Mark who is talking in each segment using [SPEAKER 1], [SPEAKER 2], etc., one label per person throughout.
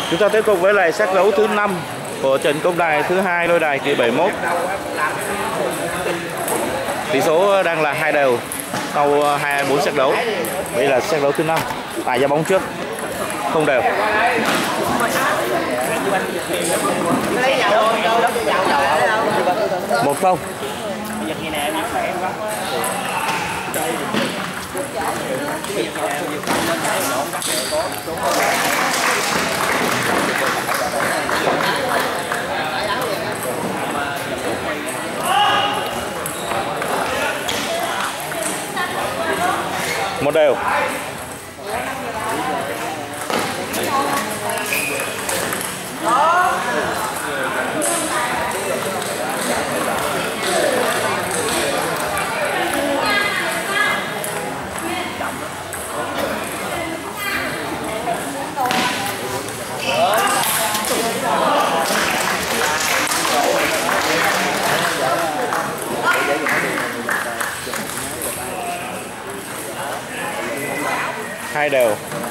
[SPEAKER 1] Chúng ta tiếp tục với lại set đấu thứ 5 của trận công đài thứ 2 đôi đài kỳ 71. Tỷ số đang là 2 đều sau 24 set đấu. Đây là set đấu thứ 5. Tài ra bóng trước. Không đều. 1-0. Một đều. Hai đều.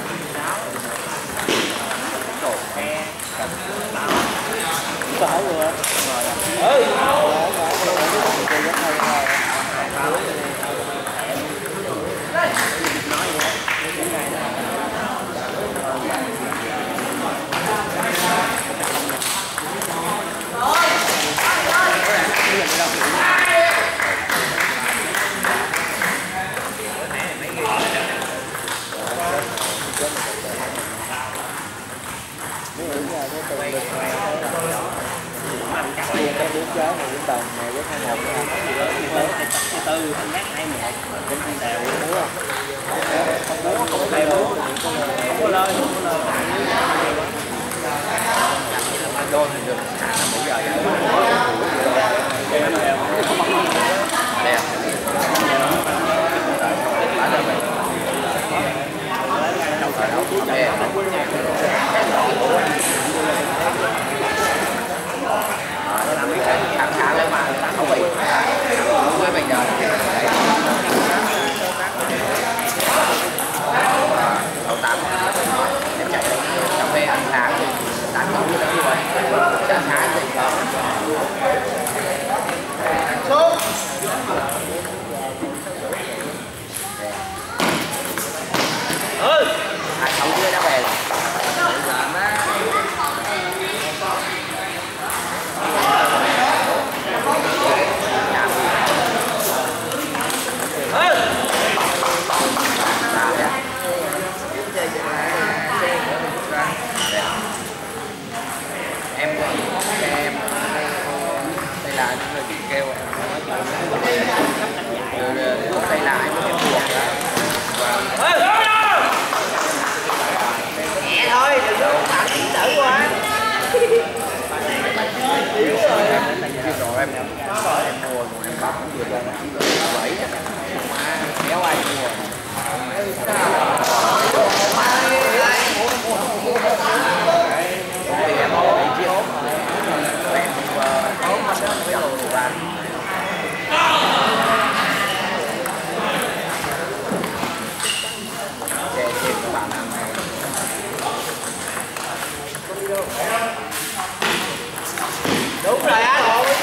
[SPEAKER 2] Đúng rồi á.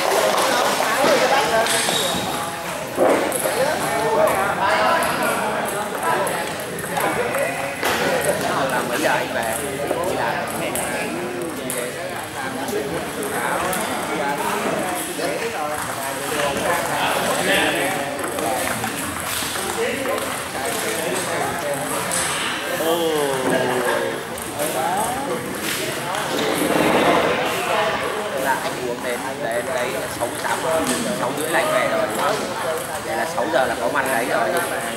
[SPEAKER 2] Làm bây giờ anh về đi làm. Là anh uống đến đây 6 rưỡi anh về rồi. Đây là 6 giờ là có mặt đấy rồi.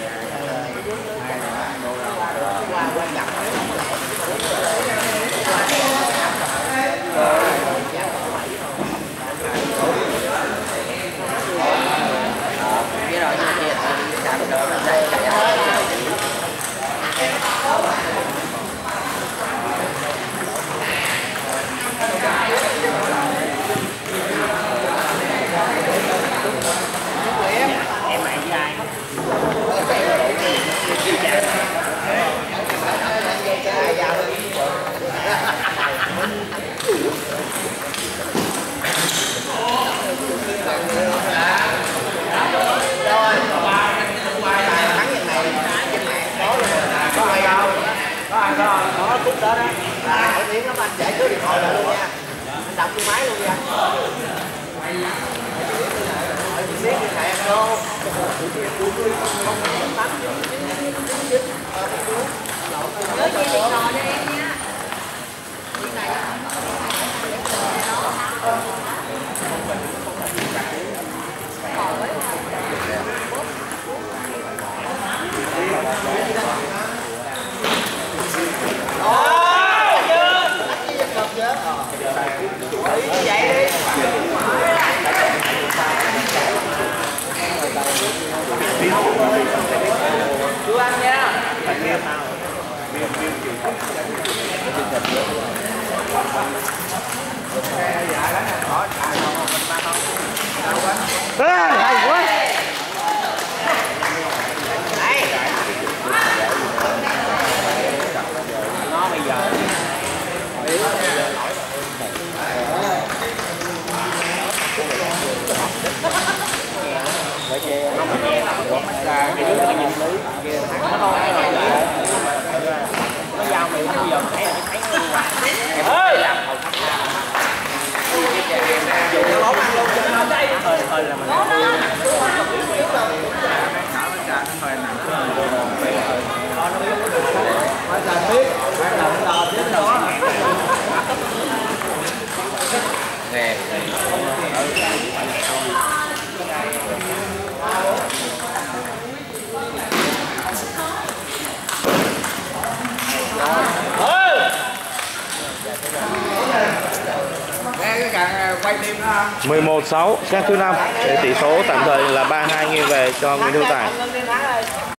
[SPEAKER 2] Biết rồi, nhưng tiền làm đó là dậy cả nhà. Em mày với ai? lúc đó đó nổi tiếng lắm anh, giải cứu điện thoại luôn nha, anh đập cái máy luôn nha. Biết như này anh đâu.
[SPEAKER 3] Nhớ gì điện thoại cho em nha.
[SPEAKER 2] Chú ăn nha.
[SPEAKER 1] Hay quá.
[SPEAKER 2] Nó bây giờ nó giao mày bây giờ thấy em ơi làm hậu thấp nó lố ăn luôn cho nó đây hơi là mình nè cái càng quay phim đó không?
[SPEAKER 1] 11-6 set thứ 5. Tỷ số tạm thời là 3-2 nghiêng về cho Nguyễn Hữu Tài.